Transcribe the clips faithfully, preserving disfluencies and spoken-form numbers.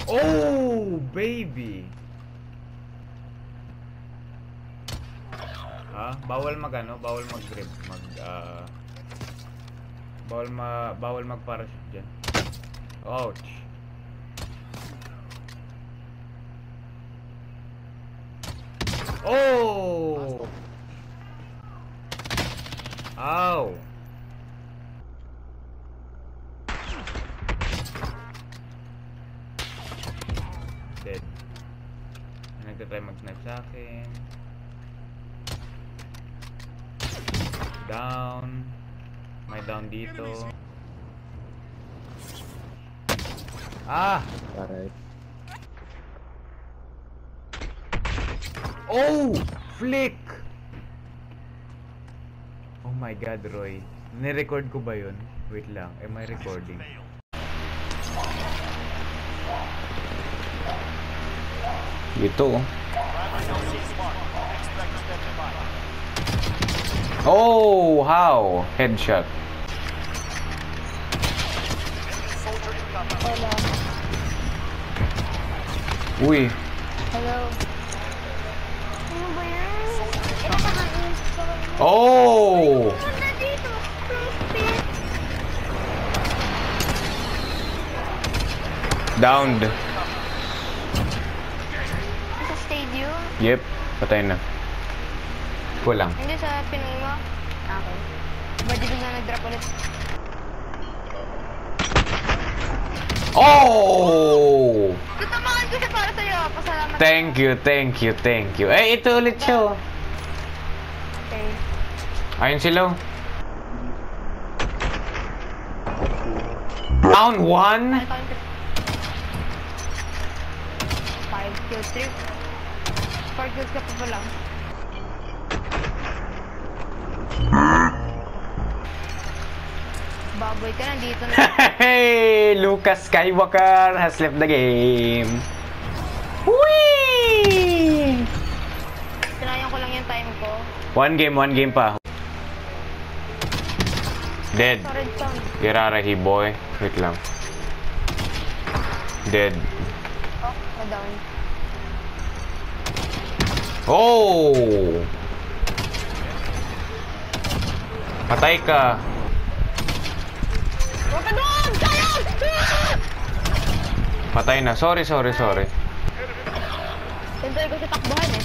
Oh, baby! Ha? Bawal mag ano? Bawal mag-grip. Mag, uh, bawal ma... Bawal mag-parachute dyan. Ouch! Oh! Ow! Dead. Nagtatry mag-snipe sa akin. Down. May down dito. Ah! Alright. Oh! Flick! Oh my god, Roy. Nirecord ko ba yun? Wait lang. Am I recording? Ito. Oh, how? Headshot. Hello. Uy. Hello. Ano ba yan? Ito ka na-install. Oh! Punta dito. Crossfit. Downed. Sa stadium? Yep. Patay na. Kulang. Hindi sa Pinoy mo? Okay. Ba't di bigla nag-drop ulit? Oh! Tutamaan ko siya para sa'yo. Pasalamat. Thank you, thank you, thank you. Eh, ito ulit siya. Okay. Ayun sila. Down one. five kills, three. four kills ka pa pa lang. Baboy ka, nandito na. Hey, Lucas Skywalker has left the game. Whee! Sinayang ko lang yung time ko. One game, one game pa. Dead. Sa redstone. Irarahi boy. Wait lang. Dead. Oh, na-down. Oh! Patay ka. Huwag ka doon! Sayang! Patay na. Sorry, sorry, sorry. Sensor ko sa takbuhan eh.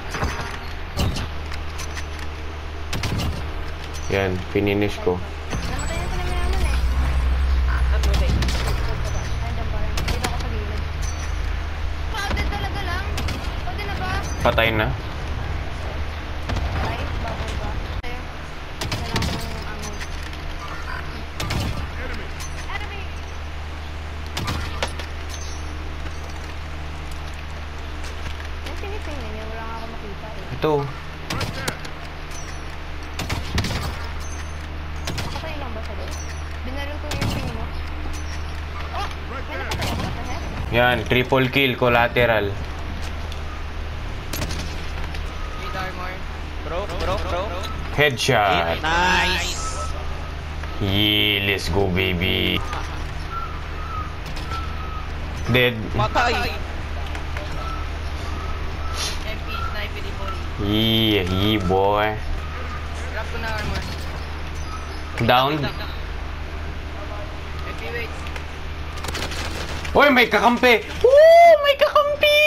Yan, fininish ko. Namatay na sila mayaman eh. At buti. Nandiyan pa rin. Dito ako sa gilid. Crowded talaga lang. Crowded na ba? Patay na. Ay, baboy ba? Sa'yo. Kailangan ko ng ammo. Enemy! Yung sinipin ninyo, wala nga ako makita eh. Ito. Nakatay lang ba sa'yo? Binaril ko yung ping mo. Oh! May nakatay ako sa head. Yan, triple kill, collateral. Bro, bro, bro. Headshot. Nice! Yeah, let's go baby. Dead. Patay! M P, sniper di boy. Yeah, yeah boy. Drop ko na armor. Down. M P, wait. Uy, may kakampi! Woo! May kakampi!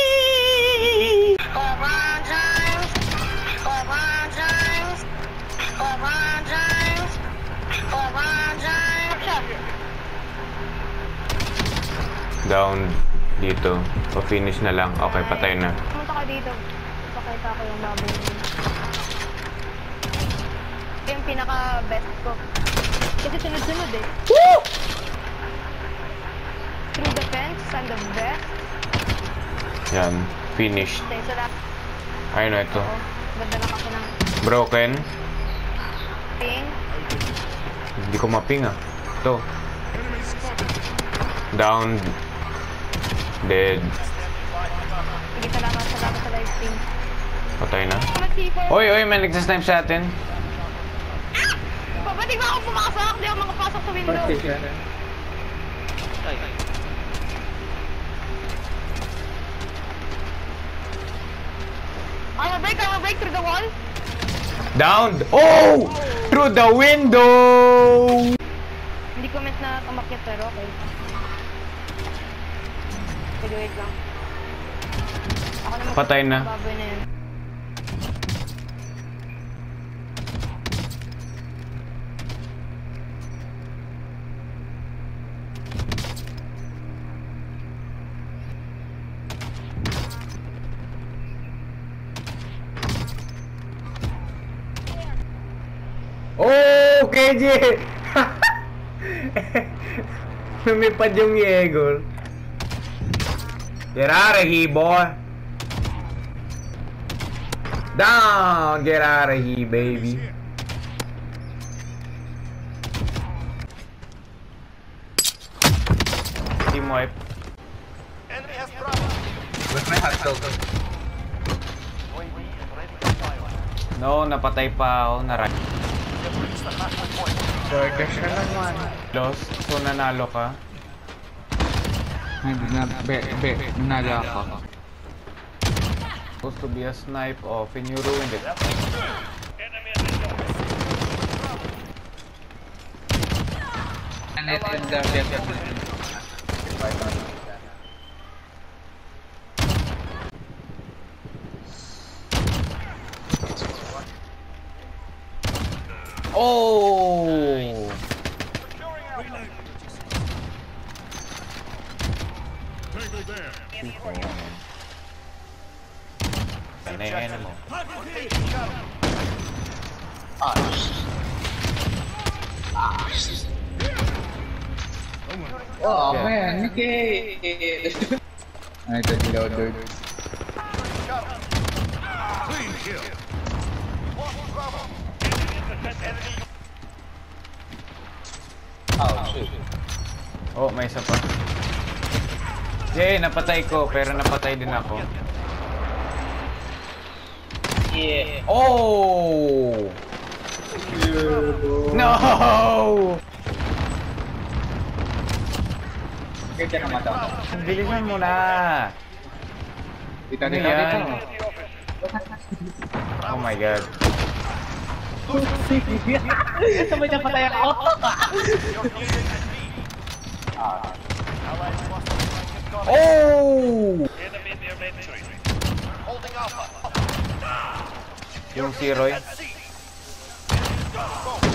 Down dito. Pa-finish na lang. Okay, patay na. Pumunta ka dito. Pakita ko yung baboy mo. Ito yung pinaka-best ko. Kasi sunod-sunod eh. Woo! True defense, I'm the best. Yan. Finished. Okay, so that... Ayun na ito. Oo. Ganda na kasi ng Broken. ping. Hindi ko maping ah. Ito. Down. Dead. Sige, salamat, salamat sa live stream. Patay na. Salamat, C four. Oy, oy, may nagsasnipe sa atin. Pa, ba't di ba ako pumasok? Di ako makapasok sa window. Ay, ay. Down! Oh! Through the window! Hindi comment na tumakyat pero okay. Sige, wait lang. Ako naman. Patay na. Baboy na yun. Oh! K J! Lumipad yung Yegor. Get out of here, boy! Down! Get out of here, baby! Team wipe. No, napatay pa ako. Naray. Burgers ka naman. Lost. So, nanalo ka. Hindi na, be, be, nala ka. Supposed to be a snipe off and you ruined it. And it in the desert. Oh! Veneno. Oh Yeah. man, Nicky! Ay, ito reloaded. Oh shit. Oh, may isa pa. Jay, napatay ko, pero napatay din ako. Yeah. Oh! No! Kita naman daw. Bilisan mo na! Dito, Ano dito, yan? dito. Oh my god. Sabay niya patay ako. Oh! Yung si Roy.